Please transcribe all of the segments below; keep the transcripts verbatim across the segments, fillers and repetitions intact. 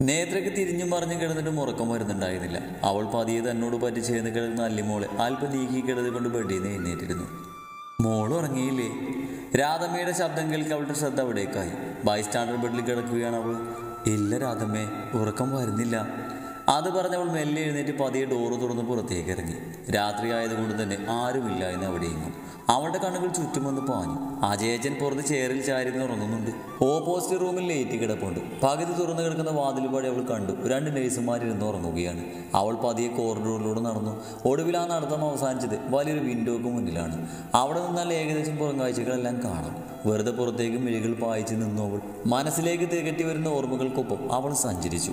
നേത്രയ്ക്ക് തിരിഞ്ഞും പറഞ്ഞു കിടന്നിട്ട് ഉറക്കം വരുന്നുണ്ടായിരുന്നില്ല. അവൾ പതിയെ തന്നോട് പറ്റി ചേർന്ന് കിടക്കുന്ന അല്ലിമോളെ അല്പം നീക്കി കിടന്ന് കൊണ്ട് ബെഡിൽ നിന്ന് എഴുന്നേറ്റിരുന്നു. മോൾ ഉറങ്ങിയില്ലേ? രാധമ്മയുടെ ശബ്ദം കേൾക്കി അവളുടെ ശ്രദ്ധ അവിടേക്കായി. ബൈസ്റ്റാൻഡർ ബെഡിൽ കിടക്കുകയാണ് അവൾ. ഇല്ല രാധമ്മേ, ഉറക്കം വരുന്നില്ല. അത് പറഞ്ഞവൾ മെല്ലെ എഴുന്നേറ്റ് പതിയെ ഡോറ് തുറന്ന് പുറത്തേക്ക് ഇറങ്ങി. രാത്രി ആയതുകൊണ്ട് തന്നെ ആരുമില്ല എന്ന് അവിടെയെങ്ങും. അവളുടെ കണ്ണുകൾ ചുറ്റും വന്ന് പാഞ്ഞു. അജയച്ചൻ പുറത്ത് ചേറിൽ ചാരിന്ന് ഉറങ്ങുന്നുണ്ട്. ഓപ്പോസിറ്റ് റൂമിൽ ലേറ്റ് കിടപ്പുണ്ട്. പകുതി തുറന്നു കിടക്കുന്ന വാതിലുപാടി അവൾ കണ്ടു. രണ്ട് നഴ്സുമാരിരുന്ന് ഉറങ്ങുകയാണ്. അവൾ പതിയെ കോറിഡോറിലൂടെ നടന്നു. ഒടുവിൽ ആ നടത്തം അവസാനിച്ചത് വലിയൊരു വിൻഡോക്ക് മുന്നിലാണ്. അവിടെ നിന്നാൽ ഏകദേശം പുറം കാഴ്ചകളെല്ലാം കാണാം. വെറുതെ പുറത്തേക്ക് മിഴികൾ പായിച്ച് നിന്നു അവൾ. മനസ്സിലേക്ക് തികട്ടി വരുന്ന ഓർമ്മകൾക്കൊപ്പം അവൾ സഞ്ചരിച്ചു.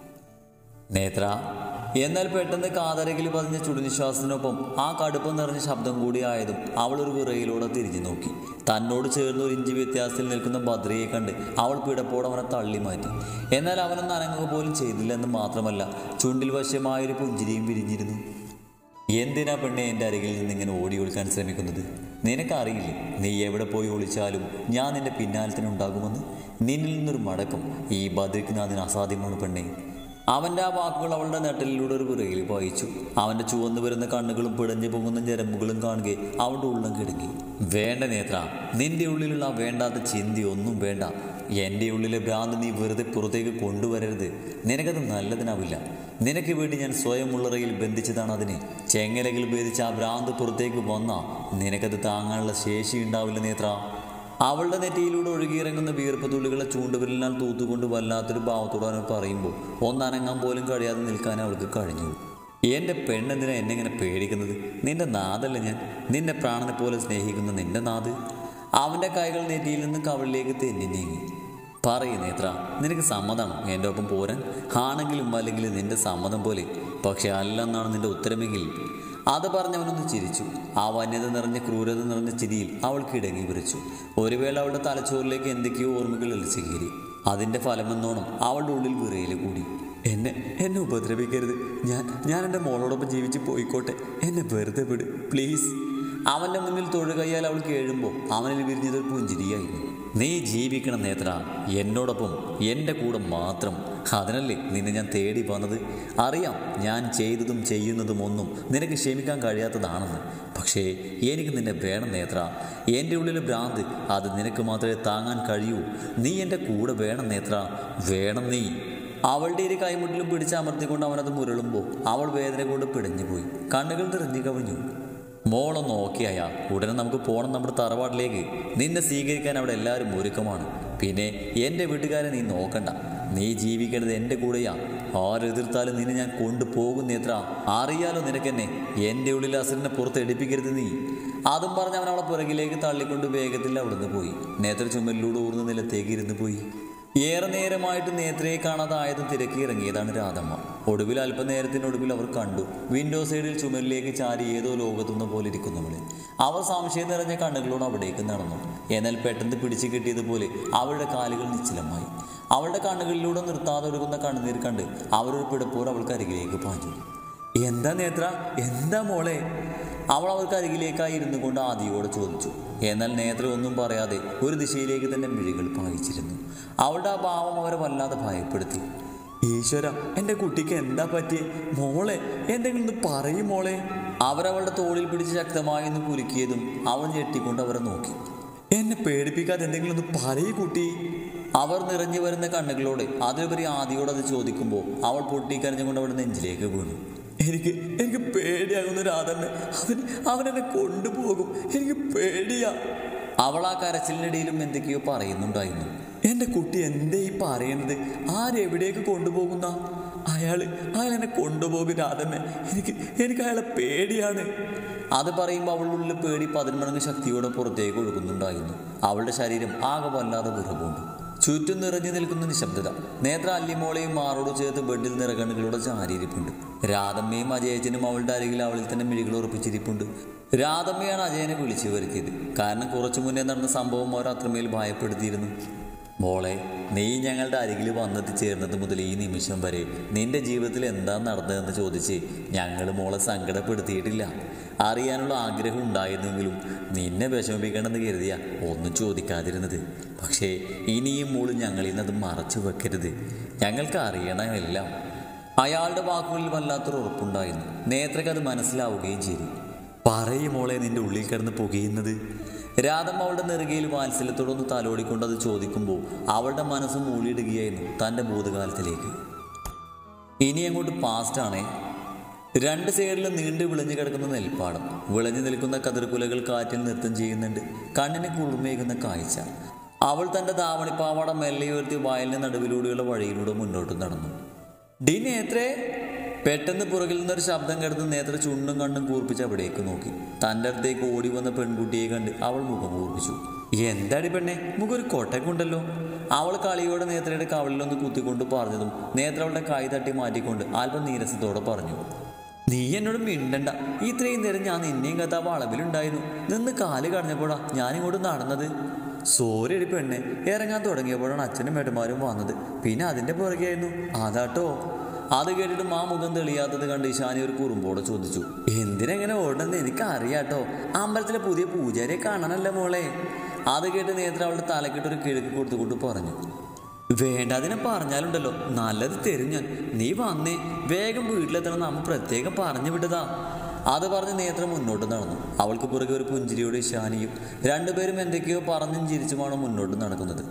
നേത്ര എന്നാൽ പെട്ടെന്ന് കാതരകിൽ പതിഞ്ഞ ചുടുനിശ്വാസത്തിനൊപ്പം ആ കടുപ്പം നിറഞ്ഞ ശബ്ദം കൂടി ആയതും അവൾ ഒരു വിറയിലൂടെ തിരിഞ്ഞു നോക്കി. തന്നോട് ചേർന്ന് ഒരു ഇഞ്ചി വ്യത്യാസത്തിൽ നിൽക്കുന്ന ഭദ്രയെ കണ്ട് അവൾ പിടപ്പോടെ അവനെ തള്ളി മാറ്റി. എന്നാൽ അവനൊന്നും അനങ്ങുക പോലും ചെയ്തില്ലെന്ന് മാത്രമല്ല, ചുണ്ടിൽ വശ്യമായൊരു പുഞ്ചിരിയും വിരിഞ്ഞിരുന്നു. എന്തിനാ പെണ്ണെ എൻ്റെ അരികിൽ നിന്നിങ്ങനെ ഓടി ഒളിക്കാൻ ശ്രമിക്കുന്നത്? നിനക്കറിയില്ലേ നീ എവിടെ പോയി ഒളിച്ചാലും ഞാൻ നിന്റെ പിന്നാലത്തിന് ഉണ്ടാകുമെന്ന്? നിന്നിൽ നിന്നൊരു മടക്കം ഈ ഭദ്രയ്ക്ക് അതിന് അസാധ്യമാണ് പെണ്ണെ. അവൻ്റെ ആ വാക്കുകൾ അവളുടെ നെട്ടലിലൂടെ ഒരു പുറകിൽ പായിച്ചു. അവൻ്റെ ചുവന്നു വരുന്ന കണ്ണുകളും പിടഞ്ഞു പൊങ്ങുന്ന ഞരമ്പുകളും കാണുകയെ അവളുടെ ഉള്ളം കിടങ്ങി. വേണ്ട നേത്ര, നിന്റെ ഉള്ളിലുള്ള ആ വേണ്ടാത്ത ചിന്തയൊന്നും വേണ്ട. എൻ്റെ ഉള്ളിലെ ഭ്രാന്ത് നീ വെറുതെ പുറത്തേക്ക് കൊണ്ടുവരരുത്. നിനക്കത് നല്ലതിനാവില്ല. നിനക്ക് വേണ്ടി ഞാൻ സ്വയം ഉള്ളറയിൽ ബന്ധിച്ചതാണ് അതിനെ. ചെങ്ങലകൾ ഭേദിച്ച് ആ ഭ്രാന്ത് പുറത്തേക്ക് വന്നാൽ നിനക്കത് താങ്ങാനുള്ള ശേഷി ഉണ്ടാവില്ല നേത്ര. അവളുടെ നെറ്റിയിലൂടെ ഒഴുകിയിറങ്ങുന്ന വീർപ്പ് തുള്ളികളെ ചൂണ്ടുവിരലിനാൽ തൂത്തുകൊണ്ട് വല്ലാത്തൊരു ഭാവത്തോടെ അവൻ പറയുമ്പോൾ ഒന്നനങ്ങാൻ പോലും കഴിയാതെ നിൽക്കാൻ അവൾക്ക് കഴിഞ്ഞു. എൻ്റെ പെണ്ണെന്തിനാ എന്നെ ഇങ്ങനെ പേടിക്കുന്നത്? നിന്റെ നാദല്ല ഞാൻ, നിന്നെ പ്രാണനെ പോലെ സ്നേഹിക്കുന്ന നിന്റെ നാദ്. അവൻ്റെ കൈകൾ നെറ്റിയിൽ നിന്ന് കവളിലേക്ക് തെന്നി നീങ്ങി. പറയൂ നേത്ര, നിനക്ക് സമ്മതമാണോ എൻ്റെ ഒപ്പം പോരാൻ? ആണെങ്കിലും അല്ലെങ്കിലും നിന്റെ സമ്മതം പോലെ. പക്ഷെ അല്ലെന്നാണ് നിന്റെ ഉത്തരമെങ്കിൽ. അത് പറഞ്ഞവനൊന്ന് ചിരിച്ചു. ആ വന്യത നിറഞ്ഞ ക്രൂരത നിറഞ്ഞ ചിരിയിൽ അവൾക്ക് ഇടങ്ങി വിറിച്ചു. ഒരു വേള അവളുടെ തലച്ചോറിലേക്ക് എന്തൊക്കെയോ ഓർമ്മകൾ എളിച്ചു കയറി. അതിൻ്റെ ഫലമെന്നോണം അവളുടെ ഉള്ളിൽ വിറയിൽ കൂടി. എന്നെ എന്നെ ഉപദ്രവിക്കരുത്. ഞാൻ ഞാൻ എൻ്റെ മോളോടൊപ്പം ജീവിച്ച് പോയിക്കോട്ടെ. എന്നെ വെറുതെ വിട് പ്ലീസ്. അവൻ്റെ മുന്നിൽ തൊഴുകയ്യാൽ അവൾ കേഴുമ്പോൾ അവനിൽ വിരിഞ്ഞതൊരു പുഞ്ചിരിയായിരുന്നു. നീ ജീവിക്കണം നേത്ര, എന്നോടൊപ്പം, എൻ്റെ കൂടെ മാത്രം. അതിനല്ലേ നിന്നെ ഞാൻ തേടി വന്നത്. അറിയാം ഞാൻ ചെയ്തതും ചെയ്യുന്നതും ഒന്നും നിനക്ക് ക്ഷമിക്കാൻ കഴിയാത്തതാണെന്ന്. പക്ഷേ എനിക്ക് നിന്നെ വേണം നേത്ര. എൻ്റെ ഉള്ളിലെ ഭ്രാന്ത് അത് നിനക്ക് മാത്രമേ താങ്ങാൻ കഴിയൂ. നീ എൻ്റെ കൂടെ വേണം നേത്ര, വേണം നീ. അവളുടെ ഇരു കൈമുട്ടിലും പിടിച്ച് അമർത്തിക്കൊണ്ട് അവനത് മുരളുമ്പോൾ അവൾ വേദന കൊണ്ട് പിടഞ്ഞു പോയി. കണ്ണുകൾ നിറഞ്ഞു കവിഞ്ഞു. മോളൊന്ന് ഓക്കെ ആയാ ഉടനെ നമുക്ക് പോകണം നമ്മുടെ തറവാട്ടിലേക്ക്. നിന്നെ സ്വീകരിക്കാൻ അവിടെ എല്ലാവരും ഒരുക്കമാണ്. പിന്നെ എൻ്റെ വീട്ടുകാരെ നീ നോക്കണ്ട. നീ ജീവിക്കേണ്ടത് എൻ്റെ കൂടെയാ. ആരെതിർത്താലും നിന്നെ ഞാൻ കൊണ്ടുപോകും നേത്ര. അറിയാലോ നിനക്കെന്നെ. എൻ്റെ ഉള്ളിൽ അസുരനെ പുറത്തെടുപ്പിക്കരുത് നീ. അതും പറഞ്ഞ് അവൻ അവളെ പുറകിലേക്ക് തള്ളിക്കൊണ്ട് വേഗത്തിൽ അവിടുന്ന് പോയി. നേത്ര ചുമലിലൂടെ ഊർന്ന നിലത്തേക്ക് ഇരുന്ന് പോയി. ഏറെ നേരമായിട്ട് നേത്രയെ കാണാതായതും തിരക്കി ഇറങ്ങിയതാണ് രാധമ്മ. ഒടുവിൽ അല്പനേരത്തിനൊടുവിൽ അവർ കണ്ടു. വിൻഡോ സൈഡിൽ ചുമലിലേക്ക് ചാരി ഏതോ ലോകത്തുന്ന പോലെ ഇരിക്കുന്നവളെ. അവർ സംശയം നിറഞ്ഞ കണ്ണുകളോട് അവിടേക്ക് നടന്നു. എന്നാൽ പെട്ടെന്ന് പിടിച്ചു കിട്ടിയതുപോലെ അവളുടെ കാലുകൾ നിശ്ചലമായി. അവളുടെ കണ്ണുകളിലൂടെ നിർത്താതെ ഒഴുകുന്ന കണ്ണുനീർ കണ്ട് അവരൊരു പിടപ്പോർ അവൾക്ക് അരികിലേക്ക് പാഞ്ഞു. എന്താ നേത്ര, എന്താ മോളെ? അവൾ അവൾക്ക് അരികിലേക്കായി ഇരുന്നു കൊണ്ട് ആദിയോടെ ചോദിച്ചു. എന്നാൽ നേത്ര ഒന്നും പറയാതെ ഒരു ദിശയിലേക്ക് തന്നെ മിഴികൾ പായിച്ചിരുന്നു. അവളുടെ ആ ഭാവം അവരെ വല്ലാതെ ഭയപ്പെടുത്തി. ഈശ്വര, എൻ്റെ കുട്ടിക്ക് എന്താ പറ്റിയേ? മോളെ എന്തെങ്കിലും ഒന്ന് പറയും മോളെ. അവരവളുടെ തോളിൽ പിടിച്ച് ശക്തമായി ഒന്ന് കുലുക്കിയതും അവൾ ഞെട്ടിക്കൊണ്ട് അവരെ നോക്കി. എന്നെ പേടിപ്പിക്കാതെ എന്തെങ്കിലും ഒന്ന് പറയൂ കുട്ടി. അവർ നിറഞ്ഞു വരുന്ന കണ്ണുകളോടെ അതിലുപരി ആദിയോട് അത് ചോദിക്കുമ്പോൾ അവൾ പൊട്ടിക്കരഞ്ഞുകൊണ്ട് അവളുടെ നെഞ്ചിലേക്ക് വീണു. എനിക്ക് എനിക്ക് പേടിയാകുന്ന രാധമ്മ, അവൻ അവനെന്നെ കൊണ്ടുപോകും. എനിക്ക് പേടിയാ. അവൾ ആ കരച്ചിലിനിടയിലും എന്തൊക്കെയോ പറയുന്നുണ്ടായിരുന്നു. എൻ്റെ കുട്ടി എന്തേ ഈ പറയണത്? ആരെവിടേക്ക് കൊണ്ടുപോകുന്ന? അയാൾ അയാൾ എന്നെ കൊണ്ടുപോകും രാധമ്മ. എനിക്ക് എനിക്ക് അയാളെ പേടിയാണ്. അത് പറയുമ്പോൾ അവളുടെ പേടി പതിന്മടങ്ങ് ശക്തിയോടെ പുറത്തേക്ക് ഒഴുകുന്നുണ്ടായിരുന്നു. അവളുടെ ശരീരം ആകെ വല്ലാതെ വിറകൊണ്ടു. ചുറ്റും നിറഞ്ഞു നിൽക്കുന്ന നിശബ്ദത. നേത്ര അല്ലിമോളെയും മാറോട് ചേർത്ത് ബെഡിൽ നിറകണ്ണുകളുടെ ചാരിയിരിപ്പുണ്ട്. രാധമ്മയും അജയച്ചനും അവളുടെ അരികിൽ അവളിൽ തന്നെ മിഴികൾ ഉറപ്പിച്ചിരിപ്പുണ്ട്. രാധമ്മയാണ് അജയനെ വിളിച്ചു വരുത്തിയത്. കാരണം കുറച്ചു മുന്നേ നടന്ന സംഭവം അവർ അത്രമേൽ ഭയപ്പെടുത്തിയിരുന്നു. മോളെ, നീ ഞങ്ങളുടെ അരികിൽ വന്നെത്തിച്ചേർന്നത് മുതൽ ഈ നിമിഷം വരെ നിന്റെ ജീവിതത്തിൽ എന്താ നടന്നതെന്ന് ചോദിച്ച് ഞങ്ങൾ മോളെ സങ്കടപ്പെടുത്തിയിട്ടില്ല. അറിയാനുള്ള ആഗ്രഹം ഉണ്ടായിരുന്നെങ്കിലും നിന്നെ വിഷമിപ്പിക്കണമെന്ന് കരുതിയാ ഒന്നും ചോദിക്കാതിരുന്നത്. പക്ഷേ ഇനിയും മോള് ഞങ്ങളിൽ നിന്നത് മറച്ചു വെക്കരുത്. ഞങ്ങൾക്ക് അറിയണമെല്ലാം. അയാളുടെ വാക്കുകളിൽ വല്ലാത്തൊരു ഉറപ്പുണ്ടായിരുന്നു. നേത്രയ്ക്ക് അത് മനസ്സിലാവുകയും ചെയ്തു. പറയും മോളെ, നിന്റെ ഉള്ളിൽ കിടന്ന് പുകയുന്നത്. രാധമ്മ അവളുടെ നെറുകയിൽ വാത്സല്യത്തോടൊന്ന് തലോടിക്കൊണ്ട് അത് ചോദിക്കുമ്പോൾ അവളുടെ മനസ്സ് മൂളിയിടുകയായിരുന്നു തൻ്റെ ഭൂതകാലത്തിലേക്ക്. ഇനി അങ്ങോട്ട് പാസ്റ്റാണേ. രണ്ട് സൈഡിലും നീണ്ടു വിളഞ്ഞു കിടക്കുന്ന നെൽപ്പാടം, വിളഞ്ഞു നിൽക്കുന്ന കതിർക്കുലകൾ കാറ്റിൽ നൃത്തം ചെയ്യുന്നുണ്ട്. കണ്ണിന് കുളിർമേകുന്ന കാഴ്ച. അവൾ തൻ്റെ ധാവണിപ്പാവാട മെല്ലെ ഉയർത്തി വയലിന് നടുവിലൂടെയുള്ള വഴിയിലൂടെ മുന്നോട്ട് നടന്നു. ഡി നേത്രേ! പെട്ടെന്ന് പുറകിൽ നിന്നൊരു ശബ്ദം കേട്ടത് നേത്ര ചുണ്ടും കണ്ണും കൂർപ്പിച്ച് അവിടേക്ക് നോക്കി. തൻ്റെ അടുത്തേക്ക് ഓടി വന്ന പെൺകുട്ടിയെ കണ്ട് അവൾ മുഖം കൂർപ്പിച്ചു. എന്താടി പെണ്ണെ, മുഖം ഒരു കൊട്ടക്കുണ്ടല്ലോ. അവൾ കളിയോടെ നേത്രയുടെ കവളിലൊന്ന് കുത്തിക്കൊണ്ട് പറഞ്ഞതും നേത്ര അവളുടെ കൈ തട്ടി മാറ്റിക്കൊണ്ട് അല്പം നീരസത്തോടെ പറഞ്ഞു, നീ എന്നോട് മിണ്ടണ്ട. ഇത്രയും നേരം ഞാൻ നിന്നെയും കഥ വളവിലുണ്ടായിരുന്നു. നിന്ന് കാല് കടഞ്ഞപ്പോഴാ ഞാനിങ്ങോട്ട് നടന്നത്. സോറി അടി പെണ്ണെ, ഇറങ്ങാൻ തുടങ്ങിയപ്പോഴാണ് അച്ഛനും മേടന്മാരും വന്നത്. പിന്നെ അതിൻ്റെ പുറകെയായിരുന്നു. അതാട്ടോ. അത് കേട്ടിട്ട് ആ മുഖം തെളിയാത്തത് കണ്ട് ഇഷാനി ഒരു കുറുമ്പോടെ ചോദിച്ചു, എന്തിനെങ്ങനെ ഓടണമെന്ന് എനിക്കറിയാട്ടോ. അമ്പലത്തിലെ പുതിയ പൂജാരിയെ കാണാനല്ല മോളെ. അത് കേട്ട് നേത്ര അവളുടെ തലക്കിട്ടൊരു കിഴക്ക് കൊടുത്തുകൊണ്ട് പറഞ്ഞു, വേണ്ട, അതിനെ പറഞ്ഞാലുണ്ടല്ലോ നല്ലത് തരും ഞാൻ. നീ വന്നേ, വേഗം വീട്ടിലെത്തണം, നമ്മ പ്രത്യേകം പറഞ്ഞു വിട്ടതാ. അത് പറഞ്ഞ് നേത്ര മുന്നോട്ട് നടന്നു. അവൾക്ക് പുറകെ ഒരു പുഞ്ചിരിയോടെ ഇഷാനിയും. രണ്ടുപേരും എന്തൊക്കെയോ പറഞ്ഞും ചിരിച്ചുമാണ് മുന്നോട്ട് നടക്കുന്നത്.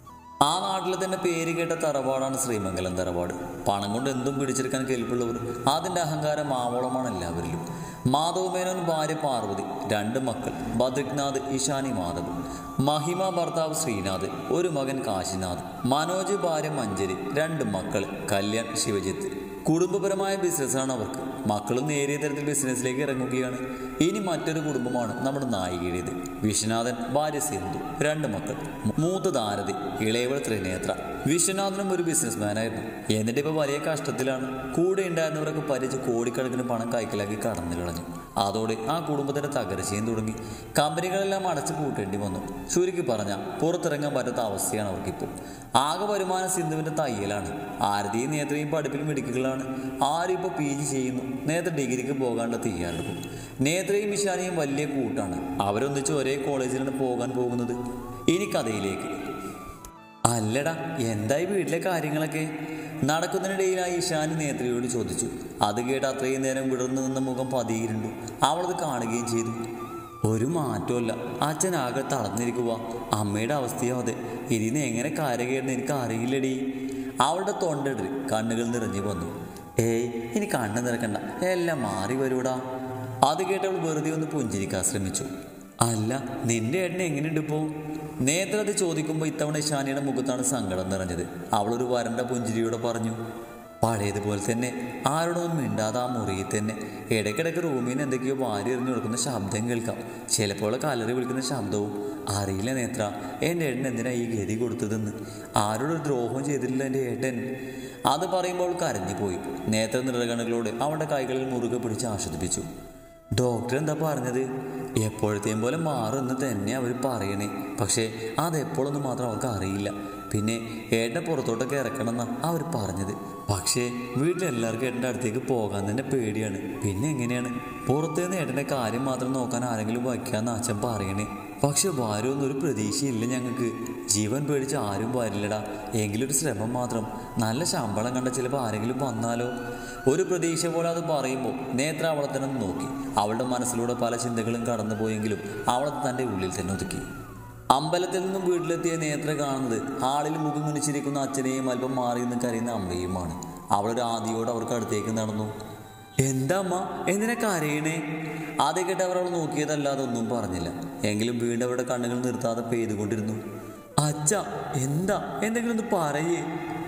ആ നാട്ടിലെ തന്നെ പേര് കേട്ട തറവാടാണ് ശ്രീമംഗലം തറവാട്. പണം കൊണ്ട് എന്തും പിടിച്ചെടുക്കാൻ കേൾപ്പുള്ളവർ. അതിൻ്റെ അഹങ്കാരം ആവോളമാണ് എല്ലാവരിലും. മാധവ് മേനോൻ ഭാര്യ പാർവതി, രണ്ട് മക്കൾ ബദ്രിക്നാഥ്, ഇഷാനി മാധവ്. മഹിമ ഭർത്താവ് ശ്രീനാഥ്, ഒരു മകൻ കാശിനാഥ്. മനോജ് ഭാര്യ മഞ്ജരി, രണ്ട് മക്കൾ കല്യാൺ, ശിവജിത്ത്. കുടുംബപരമായ ബിസിനസ്സാണ് അവർക്ക്. മക്കളും നേരിയ തരത്തിൽ ബിസിനസ്സിലേക്ക് ഇറങ്ങുകയാണ്. ഇനി മറ്റൊരു കുടുംബമാണ് നമ്മുടെ നായികയുടേത്. വിശ്വനാഥൻ, ഭാര്യ സിന്ധു, രണ്ട് മക്കൾ. മൂത്ത ഭാരതി, ഇളയവൾ ത്രിനേത്ര. വിശ്വനാഥനും ഒരു ബിസിനസ് മാനായിരുന്നു. എന്നിട്ട് ഇപ്പോൾ വലിയ കഷ്ടത്തിലാണ്. കൂടെ ഉണ്ടായിരുന്നവരൊക്കെ പരിച്ച് കോടിക്കണക്കിന് പണം കൈക്കലാക്കി കടന്നു കളഞ്ഞു. അതോടെ ആ കുടുംബത്തിൻ്റെ തകർച്ചയും തുടങ്ങി. കമ്പനികളെല്ലാം അടച്ചു പൂട്ടേണ്ടി വന്നു. ചുരുക്കി പറഞ്ഞാൽ പുറത്തിറങ്ങാൻ പറ്റാത്ത അവസ്ഥയാണ് അവർക്കിപ്പോൾ. ആകെ വരുമാനം സിന്ധുവിൻ്റെ തയ്യലാണ്. ആരതിയും നേത്രയും പഠിപ്പിൽ മിടുക്കുകളാണ്. ആരും ഇപ്പോൾ പി ജി ചെയ്യുന്നു. നേത്ര ഡിഗ്രിക്ക് പോകാനുള്ള തയ്യാറെടുക്കും. നേത്രയും ഇഷാനിയും വലിയ കൂട്ടാണ്. അവരൊന്നിച്ച് ഒരേ കോളേജിലാണ് പോകാൻ പോകുന്നത്. ഇനി കഥയിലേക്ക്. അല്ലടാ, എന്തായി വീട്ടിലെ കാര്യങ്ങളൊക്കെ? നടക്കുന്നതിനിടയിലായി ഇഷാനി നേത്രയോട് ചോദിച്ചു. അത് കേട്ട് അത്രയും നേരം വിടർന്നു നിന്ന മുഖം പതിയിരുണ്ടു. അവളത് കാണുകയും ചെയ്തു. ഒരു മാറ്റമല്ല, അച്ഛനാകെ തളർന്നിരിക്കുക. അമ്മയുടെ അവസ്ഥയോ അതെ. ഇതിന് എങ്ങനെ കാര്യകേടുന്ന് എനിക്ക് അറിയില്ലടി. അവളുടെ തൊണ്ടിടറി കണ്ണുകൾ നിറഞ്ഞു വന്നു. ഏയ്, ഇനി കണ്ണ് നിറക്കണ്ട, എല്ലാം മാറി വരൂടാ. അത് കേട്ടവൾ വെറുതെ ഒന്ന് പുഞ്ചിരിക്കാൻ ശ്രമിച്ചു. അല്ല, നിന്റെ ഏട്ടനെ എങ്ങനെയുണ്ട് ഇപ്പോൾ? നേത്ര അത് ചോദിക്കുമ്പോൾ ഇത്തവണ ഇഷാനിയുടെ മുഖത്താണ് സങ്കടം നിറഞ്ഞത്. അവളൊരു വരണ്ട പുഞ്ചിരിയോടെ പറഞ്ഞു, പഴയതുപോലെ തന്നെ. ആരോടൊന്നും മിണ്ടാതെ ആ മുറിയിൽ തന്നെ. ഇടയ്ക്കിടയ്ക്ക് റൂമിൽ നിന്ന് എന്തൊക്കെയോ വാരി എറിഞ്ഞു കൊടുക്കുന്ന ശബ്ദം കേൾക്കാം. ചിലപ്പോൾ കലറി വിളിക്കുന്ന ശബ്ദവും. അറിയില്ല നേത്ര, എൻ്റെ ഏട്ടൻ എന്തിനാ ഈ ഗതി കൊടുത്തതെന്ന്. ആരോടൊരു ദ്രോഹം ചെയ്തിട്ടില്ല എൻ്റെ ഏട്ടൻ. അത് പറയുമ്പോൾ കരഞ്ഞു പോയി. നേത്ര നിറകണുകളോട് അവളുടെ കൈകളിൽ മുറുകെ പിടിച്ച് ആസ്വദിപ്പിച്ചു. ഡോക്ടർ എന്താ പറഞ്ഞത്? എപ്പോഴത്തെയും പോലെ മാറുമെന്ന് തന്നെ അവർ പറയണേ. പക്ഷേ അതെപ്പോഴൊന്നും മാത്രം അവർക്ക് അറിയില്ല. പിന്നെ ഏട്ടനെ പുറത്തോട്ടൊക്കെ ഇറക്കണമെന്നാണ് അവർ പറഞ്ഞത്. പക്ഷേ വീട്ടിലെല്ലാവർക്കും ഏട്ടൻ്റെ അടുത്തേക്ക് പോകാൻ തന്നെ പേടിയാണ്. പിന്നെ എങ്ങനെയാണ് പുറത്തുനിന്ന് ഏട്ടൻ്റെ കാര്യം മാത്രം നോക്കാൻ ആരെങ്കിലും വയ്ക്കാമെന്ന് അച്ഛൻ പറയണേ. പക്ഷെ വരുമെന്നൊരു പ്രതീക്ഷയില്ല ഞങ്ങൾക്ക്. ജീവൻ പേടിച്ച് ആരും വരില്ലടാ. എങ്കിലൊരു ശ്രമം മാത്രം. നല്ല ശമ്പളം കണ്ട ചിലപ്പോൾ ആരെങ്കിലും വന്നാലോ? ഒരു പ്രതീക്ഷ പോലെ അത് പറയുമ്പോൾ നേത്ര അവളെ തന്നെ നോക്കി. അവളുടെ മനസ്സിലൂടെ പല ചിന്തകളും കടന്നുപോയെങ്കിലും അവളത് തൻ്റെ ഉള്ളിൽ തന്നെ ഒതുക്കി. അമ്പലത്തിൽ നിന്നും വീട്ടിലെത്തിയ നേത്ര കാണുന്നത് ഹാളിൽ മുഖം കുനിച്ചിരിക്കുന്ന അച്ഛനെയും അല്പം മാറി നിന്ന് കരയുന്ന അമ്മയുമാണ്. അവളൊരു ആദിയോട് അവർക്ക് അടുത്തേക്ക് നടന്നു. എന്താ അമ്മ, എന്തിനാ കരയണേ? ആദ്യം കേട്ട് അവർ അവൾ നോക്കിയതല്ലാതെ ഒന്നും പറഞ്ഞില്ല. എങ്കിലും വീണ്ടും അവരുടെ കണ്ണുകൾ നിർത്താതെ പെയ്തുകൊണ്ടിരുന്നു. അച്ഛ, എന്താ? എന്തെങ്കിലും ഒന്ന് പറയേ.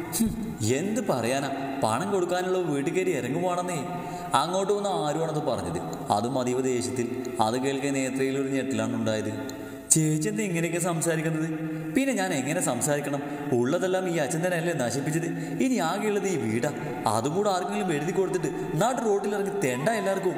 എന്ത് പറയാനാ, പണം കൊടുക്കാനുള്ള വീട്ടിൽ കയറി ഇറങ്ങുവാണെന്നേ. അങ്ങോട്ട് വന്ന് ആരുമാണത് പറഞ്ഞത്, അതും അതീവ ദേഷ്യത്തിൽ. അത് കേൾക്കാൻ നേത്രയിലൊരു ഞെട്ടലാണ് ഉണ്ടായത്. ചേച്ചി എന്താ ഇങ്ങനെയൊക്കെ സംസാരിക്കുന്നത്? പിന്നെ ഞാൻ എങ്ങനെ സംസാരിക്കണം? ഉള്ളതെല്ലാം ഈ അച്ഛൻ തന്നെ അല്ലേ നശിപ്പിച്ചത്. ഇനി ആകെയുള്ളത് ഈ വീടാ. അതും കൂടെ ആർക്കെങ്കിലും എഴുതി കൊടുത്തിട്ട് നാട്ടു റോട്ടിലിറങ്ങി തെണ്ട എല്ലാവർക്കും.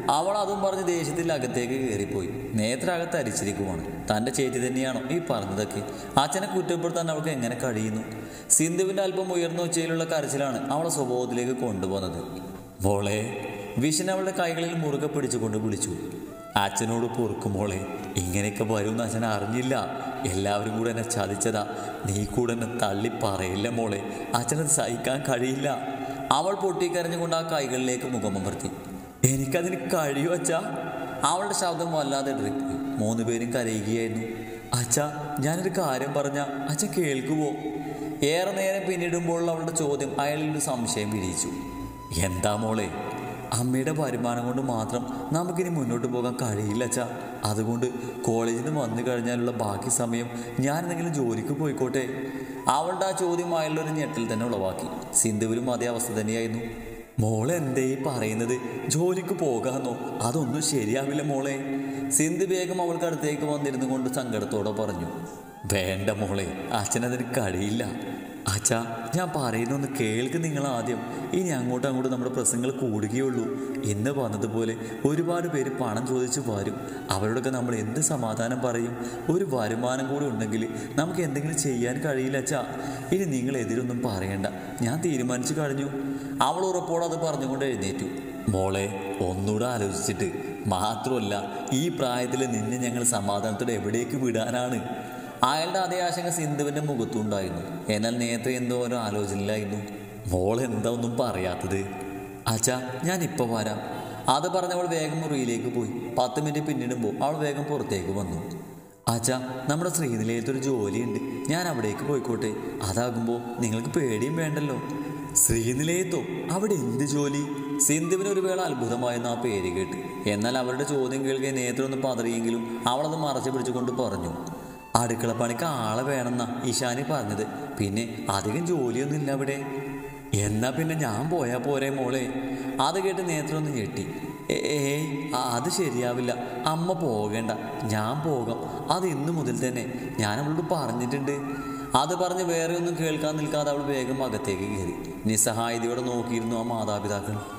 അവൾ അതും പറഞ്ഞ് ദേഷ്യത്തിൽ അകത്തേക്ക് കയറിപ്പോയി. നേത്ര അകത്ത് അരിച്ചിരിക്കുവാണ്. തൻ്റെ ചേച്ചി തന്നെയാണോ ഈ പറഞ്ഞതൊക്കെ? അച്ഛനെ കുറ്റപ്പെടുത്താൻ അവൾക്ക് എങ്ങനെ കഴിയുന്നു? സിന്ധുവിൻ്റെ അല്പം ഉയർന്ന ഉച്ചയിലുള്ള കരച്ചിലാണ് അവളെ സ്വഭാവത്തിലേക്ക് കൊണ്ടുപോകുന്നത്. മോളെ, വിഷൻ അവളുടെ കൈകളിൽ മുറുകെ പിടിച്ചുകൊണ്ട് വിളിച്ചു. അച്ഛനോട് പൊറുക്കും മോളെ, ഇങ്ങനെയൊക്കെ വരുമെന്ന് അച്ഛൻ അറിഞ്ഞില്ല. എല്ലാവരും കൂടെ എന്നെ ചതിച്ചതാ. നീ കൂടെ എന്നെ തള്ളി പറയില്ല മോളെ, അച്ഛനത് സഹിക്കാൻ കഴിയില്ല. അവൾ പൊട്ടിക്കരഞ്ഞുകൊണ്ട് ആ കൈകളിലേക്ക് മുഖമമർത്തി. എനിക്കതിന് കഴിയും അച്ഛാ. അവളുടെ ശബ്ദം വല്ലാതെ ഇടറിപ്പോയി. മൂന്ന് പേരും കരയുകയായിരുന്നു. അച്ഛാ, ഞാനൊരു കാര്യം പറഞ്ഞ അച്ഛൻ കേൾക്കുവോ? ഏറെ നേരം പിന്നിടുമ്പോൾ അവളുടെ ചോദ്യം അയാളിൽ ഒരു സംശയം വിരിയിച്ചു. എന്താ മോളെ? അമ്മയുടെ വരുമാനം കൊണ്ട് മാത്രം നമുക്കിനി മുന്നോട്ട് പോകാൻ കഴിയില്ല അച്ഛാ. അതുകൊണ്ട് കോളേജിൽ നിന്ന് വന്നു കഴിഞ്ഞാലുള്ള ബാക്കി സമയം ഞാൻ എന്തെങ്കിലും ജോലിക്ക് പോയിക്കോട്ടെ. അവളുടെ ആ ചോദ്യം അയാളൊരു ഞെട്ടിൽ തന്നെ ഉളവാക്കി. സിന്ധുവിലും അതേ അവസ്ഥ തന്നെയായിരുന്നു. മോളെ എന്തേ പറയുന്നത്? ജോലിക്ക് പോകാമെന്നോ? അതൊന്നും ശരിയാവില്ല മോളെ. സിന്ധു വേഗം അവൾക്ക് അടുത്തേക്ക് വന്നിരുന്നു കൊണ്ട് സങ്കടത്തോടെ പറഞ്ഞു. വേണ്ട മോളെ, അച്ഛനതിന് കഴിയില്ല. അച്ഛാ, ഞാൻ പറയുന്നൊന്ന് കേൾക്ക് നിങ്ങൾ ആദ്യം. ഇനി അങ്ങോട്ടും അങ്ങോട്ടും നമ്മുടെ പ്രശ്നങ്ങൾ കൂടുകയുള്ളൂ. ഇന്ന് പറഞ്ഞതുപോലെ ഒരുപാട് പേര് പണം ചോദിച്ചു വരും. അവരോടൊക്കെ നമ്മൾ എന്ത് സമാധാനം പറയും? ഒരു വരുമാനം കൂടി ഉണ്ടെങ്കിൽ നമുക്ക് എന്തെങ്കിലും ചെയ്യാൻ കഴിയില്ല അച്ഛാ. ഇനി നിങ്ങൾ എതിരൊന്നും പറയണ്ട, ഞാൻ തീരുമാനിച്ചു കഴിഞ്ഞു. അവൾ ഉറപ്പോടെ അത് പറഞ്ഞുകൊണ്ട് എഴുന്നേറ്റു. മോളെ, ഒന്നുകൂടെ ആലോചിച്ചിട്ട്. മാത്രമല്ല, ഈ പ്രായത്തിൽ നിന്നെ ഞങ്ങൾ സമാധാനത്തോടെ എവിടേക്ക് വിടാനാണ്? അയാളുടെ അതേ ആശങ്ക സിന്ധുവിൻ്റെ മുഖത്തുണ്ടായിരുന്നു. എന്നാൽ നേരത്തെ എന്തോ ഓരോ ആലോചനയിലായിരുന്നു. മോളെന്താ ഒന്നും പറയാത്തത്? അച്ഛാ, ഞാനിപ്പോൾ വരാം. അത് പറഞ്ഞവൾ വേഗം മുറിയിലേക്ക് പോയി. പത്ത് മിനിറ്റ് പിന്നിടുമ്പോൾ അവൾ വേഗം പുറത്തേക്ക് വന്നു. അച്ഛാ, നമ്മുടെ ശ്രീനിലയത്തൊരു ജോലിയുണ്ട്, ഞാൻ അവിടേക്ക് പോയിക്കോട്ടെ? അതാകുമ്പോൾ നിങ്ങൾക്ക് പേടിയും വേണ്ടല്ലോ. ശ്രീനിലയത്തോ? അവിടെ എന്ത് ജോലി? സിന്ധുവിന് ഒരു വേള അത്ഭുതമായെന്ന് ആ പേര് കേട്ട്. എന്നാൽ അവരുടെ ചോദ്യം കേൾക്കാൻ നേത്ര ഒന്ന് പതറിയെങ്കിലും അവളത് മറച്ചു പിടിച്ചുകൊണ്ട് പറഞ്ഞു. അടുക്കളപ്പണിക്ക് ആളെ വേണമെന്നാ ഇഷാനി പറഞ്ഞത്. പിന്നെ അധികം ജോലിയൊന്നുമില്ല അവിടെ. എന്നാ പിന്നെ ഞാൻ പോയാൽ പോരെ മോളെ? അത് കേട്ട് നേത്ര ഒന്ന് ഞെട്ടി. ഏയ്, അത് ശരിയാവില്ല. അമ്മ പോകേണ്ട, ഞാൻ പോകാം. അത് ഇന്നു മുതൽ തന്നെ ഞാൻ അവളോട് പറഞ്ഞിട്ടുണ്ട്. അത് പറഞ്ഞ് വേറെ ഒന്നും കേൾക്കാൻ നിൽക്കാതെ അവൾ വേഗം അകത്തേക്ക് കയറി. നിസ്സഹായതയോടെ നോക്കിയിരുന്നു ആ മാതാപിതാക്കൾ.